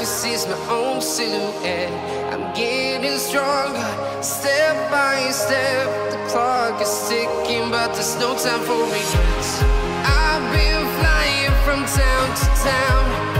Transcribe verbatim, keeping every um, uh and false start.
can see is my own silhouette. I'm getting stronger, step by step. The clock is ticking, but there's no time for regrets. I've been flying from town to town,